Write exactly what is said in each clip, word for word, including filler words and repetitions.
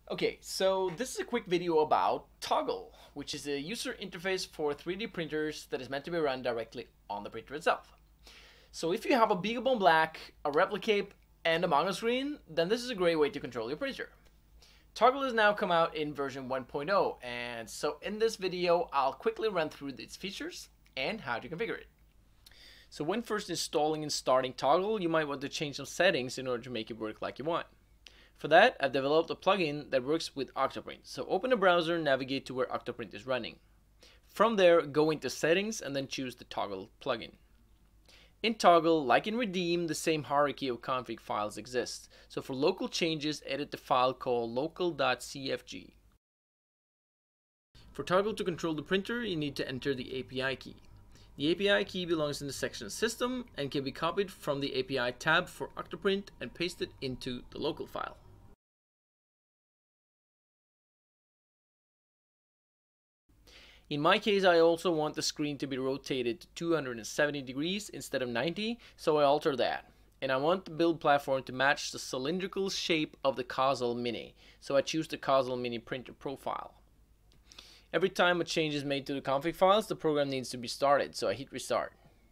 Okay, so this is a quick video about Toggl, which is a user interface for three D printers that is meant to be run directly on the printer itself. So if you have a BeagleBone Black, a Replicape, and a Mongo screen, then this is a great way to control your printer. Toggl has now come out in version one point oh, and so in this video I'll quickly run through its features and how to configure it. So when first installing and starting Toggl, you might want to change some settings in order to make it work like you want. For that, I've developed a plugin that works with Octoprint. So open a browser and navigate to where Octoprint is running. From there, go into Settings and then choose the Toggl plugin. In Toggl, like in Redeem, the same hierarchy of config files exists. So for local changes, edit the file called local.cfg. For Toggl to control the printer, you need to enter the A P I key. The A P I key belongs in the section System and can be copied from the A P I tab for Octoprint and pasted into the local file. In my case, I also want the screen to be rotated to two hundred seventy degrees instead of ninety, so I alter that. And I want the build platform to match the cylindrical shape of the Cazal Mini, so I choose the Cazal Mini printer profile. Every time a change is made to the config files, the program needs to be started, so I hit restart.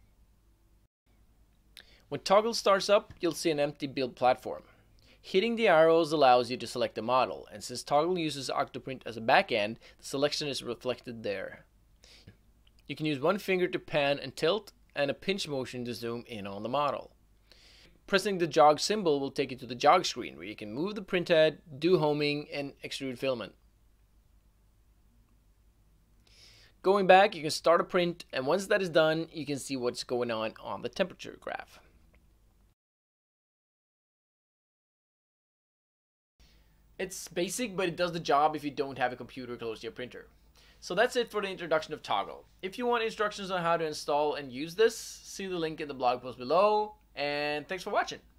When Toggl starts up, you'll see an empty build platform. Hitting the arrows allows you to select a model, and since Toggl uses Octoprint as a backend, the selection is reflected there. You can use one finger to pan and tilt, and a pinch motion to zoom in on the model. Pressing the jog symbol will take you to the jog screen, where you can move the printhead, do homing, and extrude filament. Going back, you can start a print, and once that is done, you can see what's going on on the temperature graph. It's basic, but it does the job if you don't have a computer close to your printer. So that's it for the introduction of Toggl. If you want instructions on how to install and use this, see the link in the blog post below, and thanks for watching.